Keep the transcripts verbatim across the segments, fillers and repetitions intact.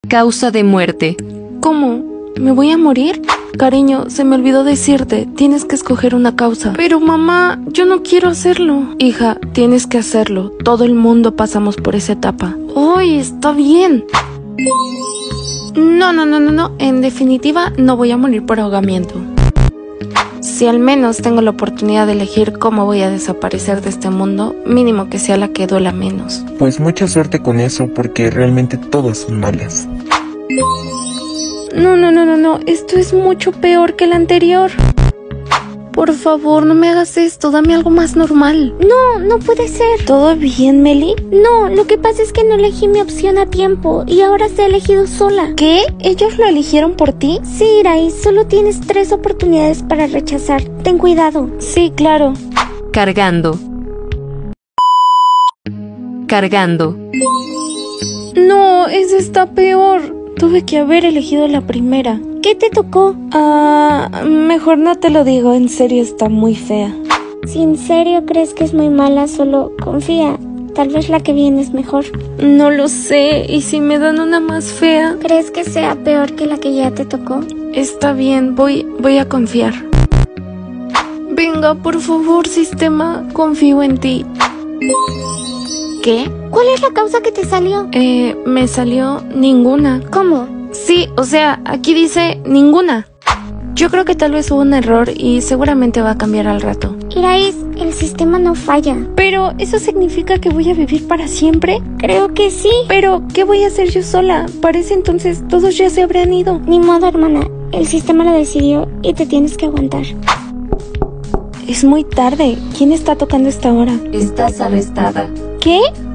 Causa de muerte. ¿Cómo? ¿Me voy a morir? Cariño, se me olvidó decirte, tienes que escoger una causa. Pero mamá, yo no quiero hacerlo. Hija, tienes que hacerlo. Todo el mundo pasamos por esa etapa. ¡Ay, está bien! No, no, no, no, no. En definitiva, no voy a morir por ahogamiento. Si al menos tengo la oportunidad de elegir cómo voy a desaparecer de este mundo, mínimo que sea la que duela menos. Pues mucha suerte con eso, porque realmente todas son malas. No, no, no, no, no. Esto es mucho peor que el anterior. Por favor, no me hagas esto. Dame algo más normal. No, no puede ser. ¿Todo bien, Meli? No, lo que pasa es que no elegí mi opción a tiempo y ahora se ha elegido sola. ¿Qué? ¿Ellos lo eligieron por ti? Sí, Irais, solo tienes tres oportunidades para rechazar. Ten cuidado. Sí, claro. Cargando. Cargando. No, esa está peor. Tuve que haber elegido la primera. ¿Qué te tocó? Ah, mejor no te lo digo, en serio está muy fea. Si en serio crees que es muy mala, solo confía. Tal vez la que viene es mejor. No lo sé, ¿y si me dan una más fea? ¿Crees que sea peor que la que ya te tocó? Está bien, voy, voy a confiar. Venga, por favor, sistema, confío en ti. ¿Qué? ¿Cuál es la causa que te salió? Eh, me salió ninguna. ¿Cómo? Sí, o sea, aquí dice ninguna. Yo creo que tal vez hubo un error y seguramente va a cambiar al rato. Irais, el sistema no falla. Pero, ¿eso significa que voy a vivir para siempre? Creo que sí. Pero, ¿qué voy a hacer yo sola? Parece entonces todos ya se habrán ido. Ni modo, hermana. El sistema lo decidió y te tienes que aguantar. Es muy tarde. ¿Quién está tocando esta hora? Estás arrestada. ¿Qué?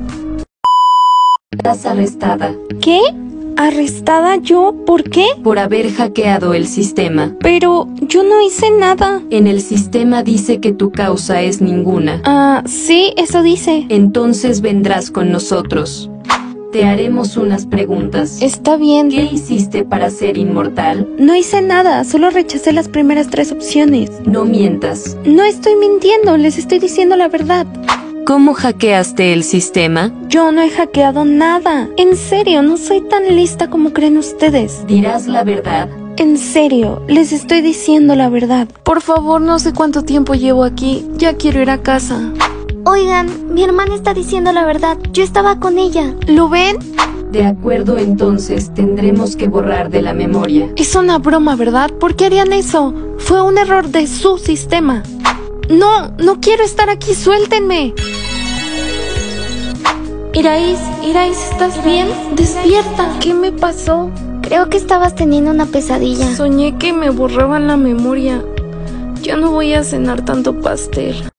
Estás arrestada. ¿Qué? ¿Arrestada yo? ¿Por qué? Por haber hackeado el sistema. Pero yo no hice nada. En el sistema dice que tu causa es ninguna. Ah, sí, eso dice. Entonces vendrás con nosotros. Te haremos unas preguntas. Está bien. ¿Qué hiciste para ser inmortal? No hice nada, solo rechacé las primeras tres opciones. No mientas. No estoy mintiendo, les estoy diciendo la verdad. ¿Cómo hackeaste el sistema? Yo no he hackeado nada. En serio, no soy tan lista como creen ustedes. ¿Dirás la verdad? En serio, les estoy diciendo la verdad. Por favor, no sé cuánto tiempo llevo aquí. Ya quiero ir a casa. Oigan, mi hermana está diciendo la verdad. Yo estaba con ella. ¿Lo ven? De acuerdo, entonces tendremos que borrar de la memoria. Es una broma, ¿verdad? ¿Por qué harían eso? Fue un error de su sistema. No, no quiero estar aquí, suéltenme. Irais, Irais, ¿estás bien? Despierta. ¿Qué me pasó? Creo que estabas teniendo una pesadilla. Soñé que me borraban la memoria. Ya no voy a cenar tanto pastel.